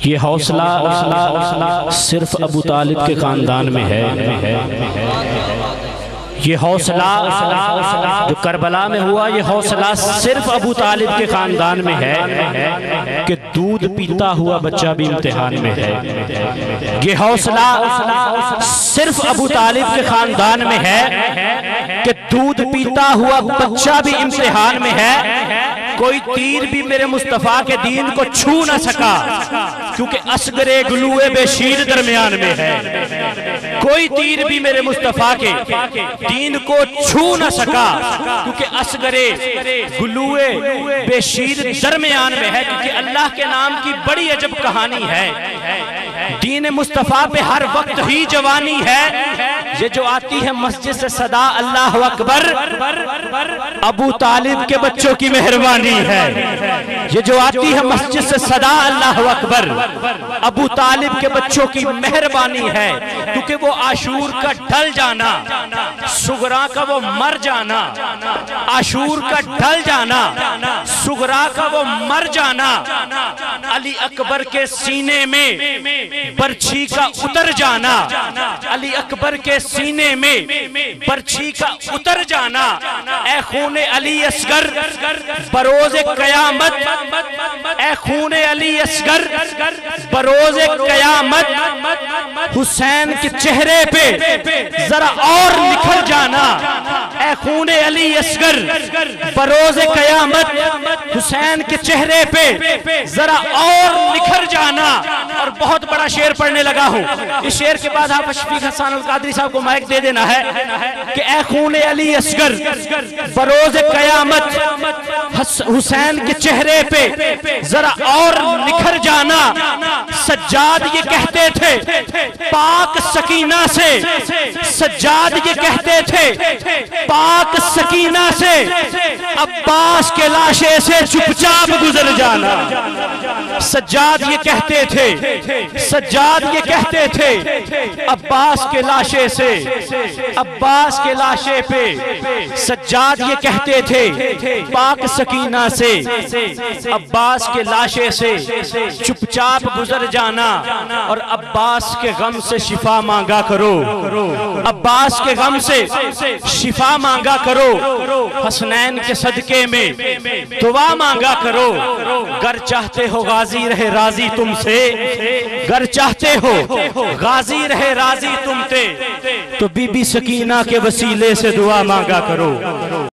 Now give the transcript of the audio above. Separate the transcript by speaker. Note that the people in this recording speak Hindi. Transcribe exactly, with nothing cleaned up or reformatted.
Speaker 1: ये हौसला सिर्फ अबू तालिब के खानदान में है। ये हौसला जो करबला में हुआ, ये हौसला सिर्फ अबू तालिब के खानदान में है कि दूध पीता हुआ बच्चा भी इम्तिहान में है। ये हौसला सिर्फ अबू तालिब के खानदान में है कि दूध पीता हुआ बच्चा भी इम्तिहान में है। कोई तीर भी मेरे मुस्तफा के दीन को छू न सका, क्योंकि असगरे गुलूए बेशीर दरमियान में है। कोई तीर भी मेरे मुस्तफा के दीन को छू न सका, क्योंकि असगरे गुलूए बेशीर दरमियान में है। क्योंकि अल्लाह के नाम की बड़ी अजब कहानी है। दीन मुस्तफा पे हर वक्त ही जवानी है। ये जो आती है मस्जिद से सदा अल्लाह अकबर, अबू तालिब के बच्चों की मेहरबानी है। ये जो आती है मस्जिद से सदा अल्लाह अकबर, अबू तालिब के बच्चों की मेहरबानी है। क्योंकि वो आशूर का ढल जाना, सुगरा का वो मर जाना, आशूर का ढल जाना, सुगरा का वो मर जाना, अली अकबर के सीने में बर्छी का उतर जाना, अली अकबर के सीने में बर्छी का उतर जाना। ए खूने अली असगर बरोज़े कयामत, ए खूने अली असगर बरोज़े कयामत, हुसैन के चेहरे पे जरा और निखर जाना। ए खूने अली असगर बरोज़े कयामत, हुसैन के चेहरे पे जरा और निखर जाना। और बहुत बड़ा शेर पढ़ने लगा हूँ। इस शेर के बाद आप शफीक हसन अल कादरी साहब को माइक दे देना है कि ए खूने अली असगर बरोज़े कयामत, हुसैन के चेहरे पे जरा और निखर जाना। सज्जाद ये कहते थे पाक सकीना से, सज्जाद ये कहते थे पाक सकीना से, अब्बास के लाशे से चुपचाप गुजर जाना। सज्जाद ये कहते थे, सज्जाद ये कहते थे अब्बास के लाशे से, अब्बास के लाशे पे सज्जाद ये कहते थे पाक सकीना से, अब्बास के लाशे से चुपचाप गुजर जाना। और अब्बास के गम से शिफा मांगा करो, अब्बास के गम से शिफा मांगा करो, हसनैन के सदके में दुआ मांगा करो। गर चाहते हो गाजी रहे राजी तुमसे, गर चाहते हो गाजी रहे राजी तुमसे, तो बीबी सकीना के वसीले से दुआ मांगा करो।